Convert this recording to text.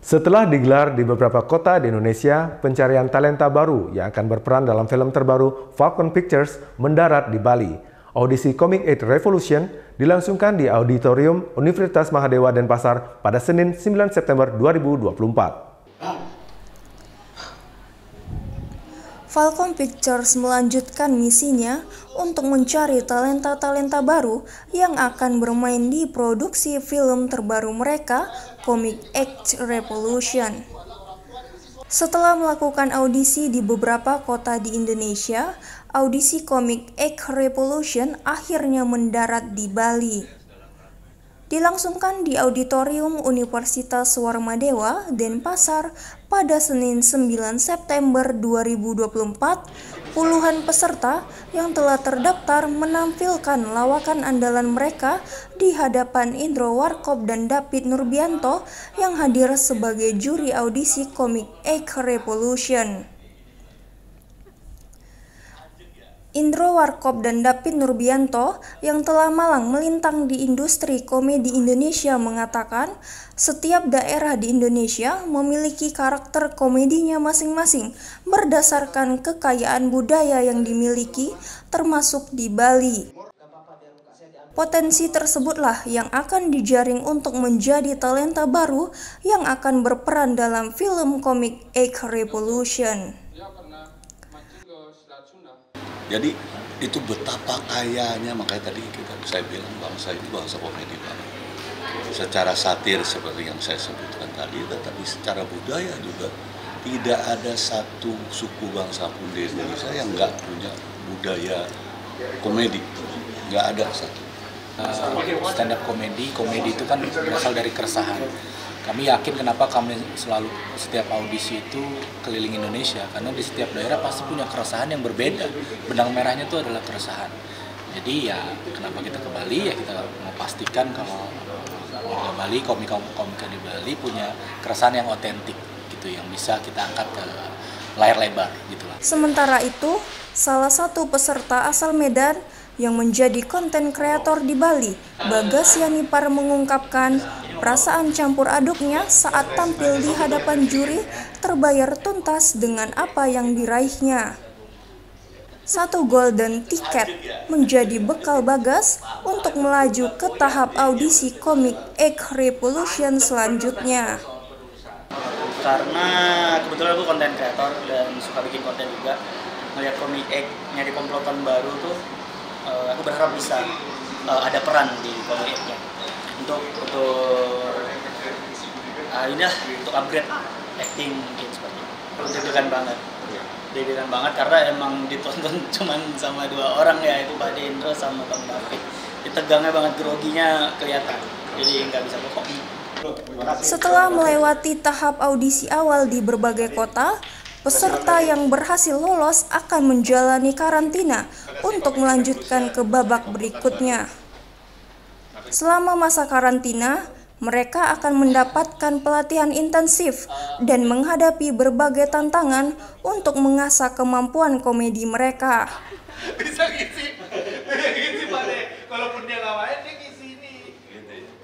Setelah digelar di beberapa kota di Indonesia, pencarian talenta baru yang akan berperan dalam film terbaru Falcon Pictures mendarat di Bali. Audisi Comic 8 Revolution dilangsungkan di Auditorium Universitas Mahadewa Denpasar pada Senin 9 September 2024. Falcon Pictures melanjutkan misinya untuk mencari talenta-talenta baru yang akan bermain di produksi film terbaru mereka, Comic 8 Revolution. Setelah melakukan audisi di beberapa kota di Indonesia, audisi Comic 8 Revolution akhirnya mendarat di Bali. Dilangsungkan di Auditorium Universitas Warmadewa, Denpasar pada Senin 9 September 2024, puluhan peserta yang telah terdaftar menampilkan lawakan andalan mereka di hadapan Indro Warkop dan David Nurbianto yang hadir sebagai juri audisi Comic 8 Revolution. Indro Warkop dan David Nurbianto yang telah malang melintang di industri komedi Indonesia mengatakan setiap daerah di Indonesia memiliki karakter komedinya masing-masing berdasarkan kekayaan budaya yang dimiliki, termasuk di Bali. Potensi tersebutlah yang akan dijaring untuk menjadi talenta baru yang akan berperan dalam film Comic 8 Revolution. Jadi itu betapa kayanya, makanya tadi saya bilang bangsa ini bangsa komedi banget. Secara satir seperti yang saya sebutkan tadi, tetapi secara budaya juga tidak ada satu suku bangsa pun di Indonesia yang nggak punya budaya komedi, nggak ada satu. Stand up komedi itu kan berasal dari keresahan. Kami yakin kenapa kami selalu setiap audisi itu keliling Indonesia, karena di setiap daerah pasti punya keresahan yang berbeda. Benang merahnya itu adalah keresahan. Jadi ya kenapa kita ke Bali, ya kita mau pastikan kalau warga Bali, komika di Bali punya keresahan yang otentik gitu, yang bisa kita angkat ke layar lebar gitulah. Sementara itu, salah satu peserta asal Medan yang menjadi konten kreator di Bali, Bagas Yanipar, mengungkapkan perasaan campur aduknya saat tampil di hadapan juri terbayar tuntas dengan apa yang diraihnya. 1 golden ticket menjadi bekal Bagas untuk melaju ke tahap audisi Comic 8 Revolution selanjutnya. Karena kebetulan aku konten kreator dan suka bikin konten juga, melihat Comic 8 nyari komplotan baru tuh, aku berharap bisa ada peran di Comic 8-nya untuk upgrade acting mungkin seperti itu. Deg-degan banget karena emang ditonton cuman sama 2 orang ya, itu Pak Dendro sama Bang David. Tegangnya banget, groginya kelihatan, jadi nggak bisa bohong. Setelah melewati tahap audisi awal di berbagai kota, peserta yang berhasil lolos akan menjalani karantina untuk melanjutkan ke babak berikutnya. Selama masa karantina, mereka akan mendapatkan pelatihan intensif dan menghadapi berbagai tantangan untuk mengasah kemampuan komedi mereka.